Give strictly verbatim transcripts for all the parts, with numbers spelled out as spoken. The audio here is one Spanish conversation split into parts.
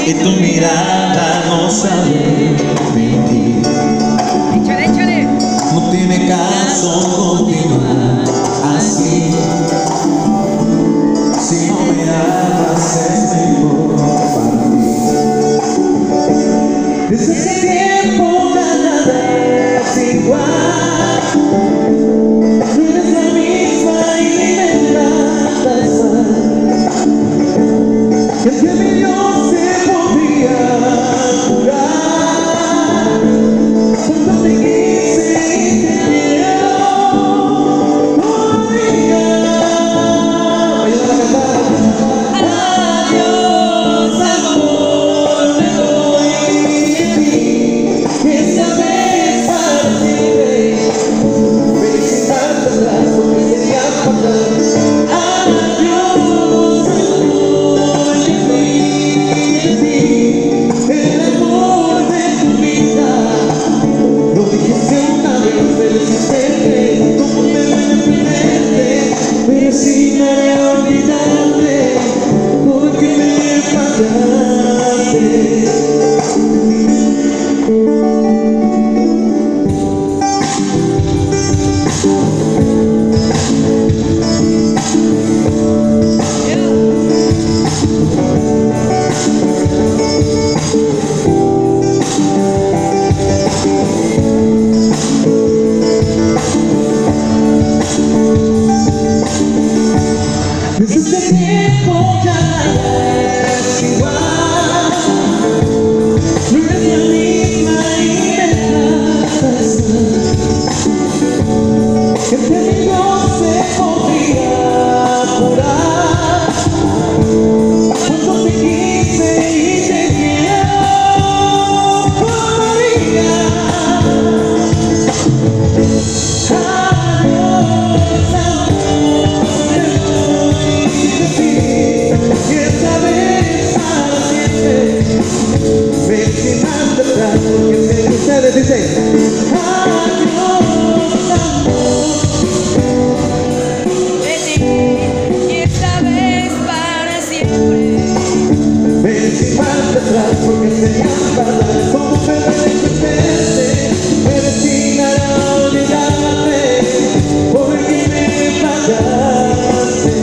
y tu mirada no sabe mentir. Échale, échale. No tiene caso continuar así. Si no me amas es mejor para mí. Desde ese tiempo nada es igual. No eres la misma y me tratas mal. Que el que mi Dios se podría curar. Cuando te quise y te quiero todavía. Ayúdame a cantar. Adiós, amor, me voy de ti. Esta vez para siempre. Felicidad atrás porque sería fatal. Adiós, amor, me voy de ti. El amor de tu vida. Lo dijiste una vez, pero si sé cómo me duele perderte. Pero si no haré olvidarte, porque me fallaste. Desde ese tiempo ya nada es igual. No eres la misma y me tratas mal. Que entre mí no se podría curar. Cuando te quise y te quiero todavía. Adiós, amor, me voy de ti. Y esta vez para siempre. Felicidad atrás porque sé que ustedes dicen adiós, amor. De ti. Y esta vez para siempre. Felicidad atrás porque sería fatal. Como me duele perderte, me resignaré a olvidarte, porque me fallaste,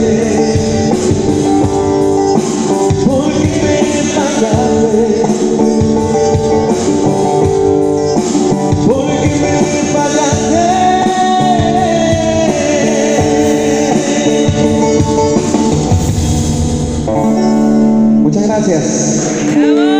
porque me fallaste, porque me fallaste. Muchas gracias. ¡Bravo!